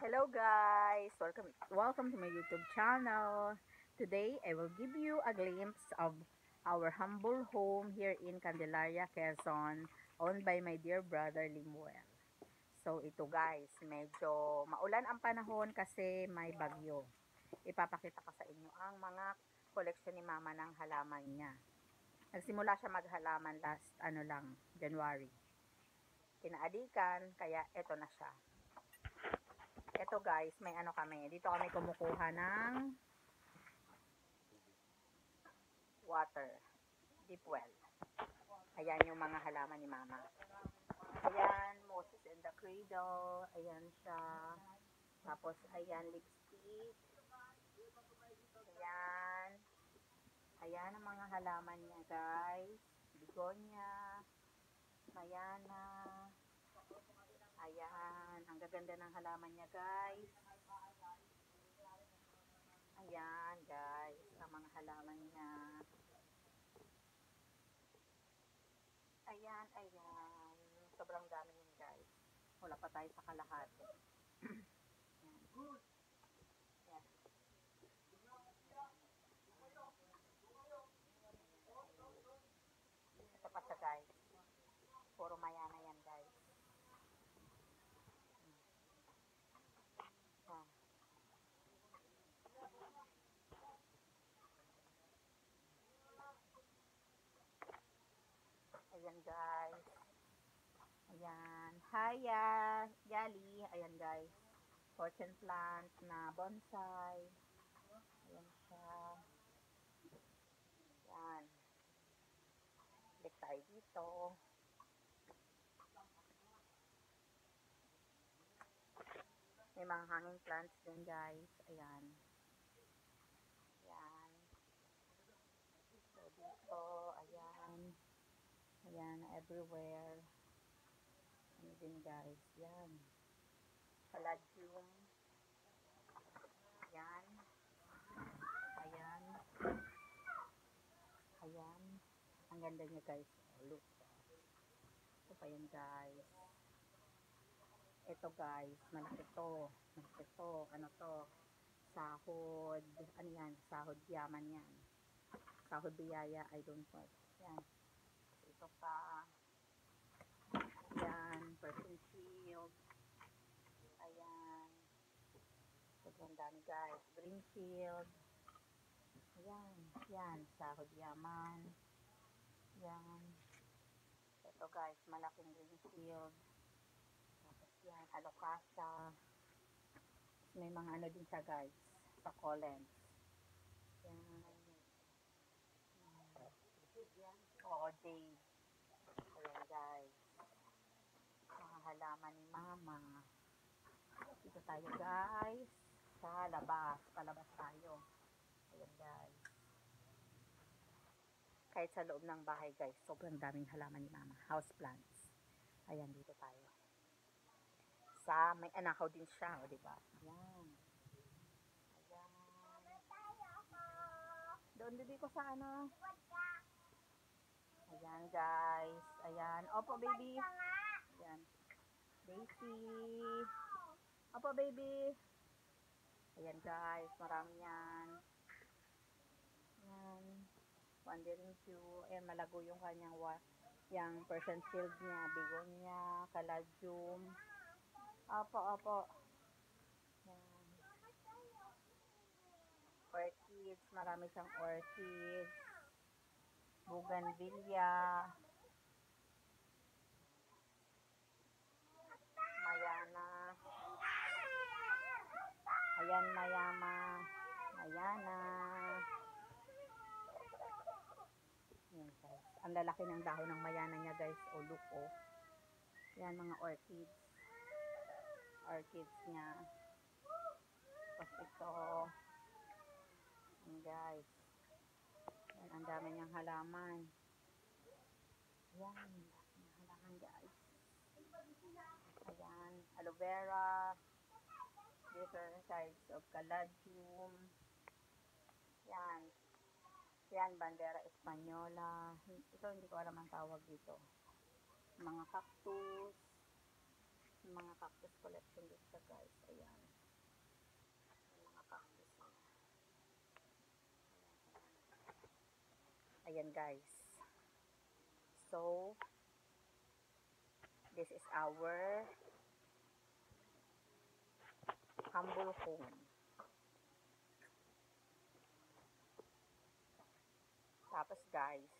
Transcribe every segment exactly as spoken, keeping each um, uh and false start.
Hello guys! Welcome welcome to my YouTube channel. Today, I will give you a glimpse of our humble home here in Candelaria, Quezon, owned by my dear brother Limuel. So ito guys, medyo maulan ang panahon kasi may bagyo. Ipapakita ko sa inyo ang mga koleksyon ni Mama ng halaman niya. Nagsimula siya maghalaman last ano lang, January. Pinaadikan, kaya ito na siya. Ito guys, may ano kami. Dito kami kumukuha ng water. Deep well. Ayan yung mga halaman ni Mama. Ayan, Moses and the Cradle. Ayan siya. Tapos, ayan, lipstick. Ayan. Ayan ang mga halaman niya guys. Begonia. Mayana. Ayan. Ang gaganda ng halaman niya guys. Ayan guys, ang mga halaman niya. Ayan, ayan. Sobrang dami yun guys. Wala pa tayo sa kalahati. Ayan. Ayan. Ito pa siya guys. Puro mayana yan guys. Ah. Ayan guys. Ayan. Haya, Yali. Ayan guys. Fortune plant na bonsai. Ayan siya. Ayan. Balik tayo dito. May mga hanging plants din guys. Ayan. Ayan. So dito, ayan. Ayan, everywhere. Ano din guys. Ayan. Palladium. Ayan. Ayan. Ayan. Ang ganda niya guys. Oh, look. Ito pa yan guys. Ito guys. Malaki to. Malaki to. Ano to? Sahod. Ano yan? Sahod yaman yan. Sahod biyaya. I don't know. Yan. Ito pa. Yan. Perfume shield. Ayan. Sobrang dami guys. Green shield. Ayan. Yan. Sahod yaman. Yan. Ito guys. Malaking green shield. Tapos yan. Alocasa. May mga ano din siya guys. Sa Collins. Yan. Oo, Jade. Ayan guys. Mga halaman ni Mama. Dito tayo guys. Sa labas. Palabas tayo. Ayan guys. Kahit sa loob ng bahay guys. Sobrang daming halaman ni Mama. House plants. Ayan dito tayo. Sa may anakaw din siya. O diba? Ayan. Ayan. Doon din ko sa ano. Ayan guys. Ayan. Opo baby. Ayan. Daisy. Opo baby. Ayan guys. Marami yan. Ayan. Wandering Jew. Ayan malago yung kanyang yung Persian shield niya. Begonia. Caladium. Opo opo. Ayan. Orchids. Marami siyang orchids. Bougainvillea. Mayana. Ayan, Mayama. Mayana. Ayan guys. Ang lalaki ng dahon ng Mayana niya guys. O look o. Oh. Ayan mga orchids. Orchids niya. Tapos ito. Ayan guys. Ayan, ang dami niyang halaman. Ayan. Ang halaman guys. Ayan. Aloe vera. Different types of caladium. Yan. Yan, bandera Espanyola. Ito, hindi ko alam ang tawag dito. Mga cactus. Mga cactus collection dito guys. Ayan. Ayan guys. So, this is our humble home. Tapos guys,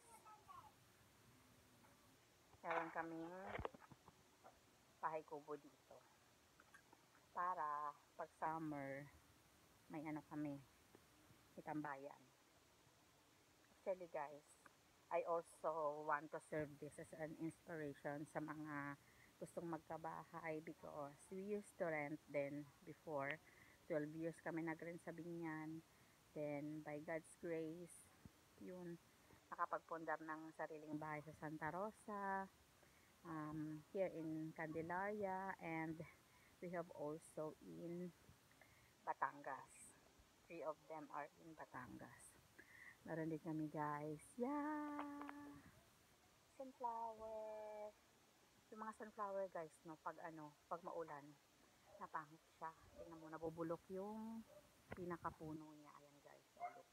meron kaming bahay kubo dito. Para pag summer, may ano kami, itambayan. Actually guys, I also want to serve this as an inspiration sa mga gustong magkabahay because we used to rent then before. twelve years kami nag-rent sa Binyan. Then by God's grace, yun, nakapagpundar ng sariling bahay sa Santa Rosa, um, here in Candelaria, and we have also in Batangas. Three of them are in Batangas. Meron din kami guys. Yeah! Sunflower. Yung mga sunflower guys, no, pag ano, pag maulan, napangit siya. Tingnan mo, nabubulok yung pinakapuno niya. Ayan guys, so look.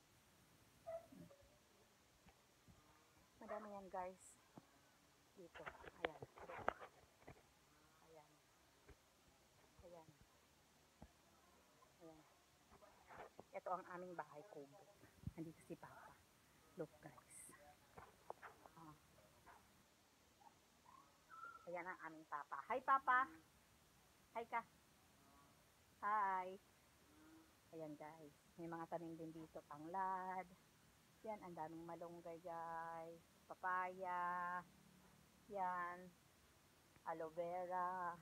Madami yan guys. Dito, ayan, look. Ayan. Ayan. Ayan. Ito ang aming bahay kubo. Nandito si Papa. Look guys. Ah. Ayan ang aming Papa. Hi Papa! Hi ka! Hi! Ayan guys. May mga tanim din dito. Tanglad. Yan, ang daming malunggay guys. Papaya. Yan. Aloe vera.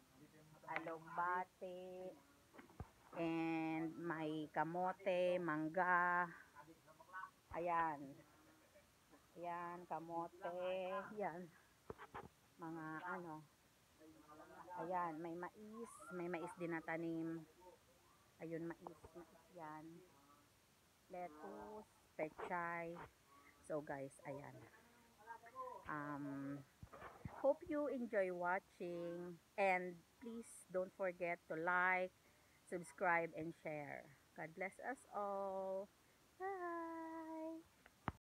Alugbate. And may kamote, mangga. Ayan. Ayan, kamote. Yan. Mga ano. Ayan, may mais. May mais din na tanim. Ayun, mais. Mais yan. Lettuce. Pechay. So guys, ayan. Um, hope you enjoy watching. And please don't forget to like, subscribe, and share. God bless us all. Bye!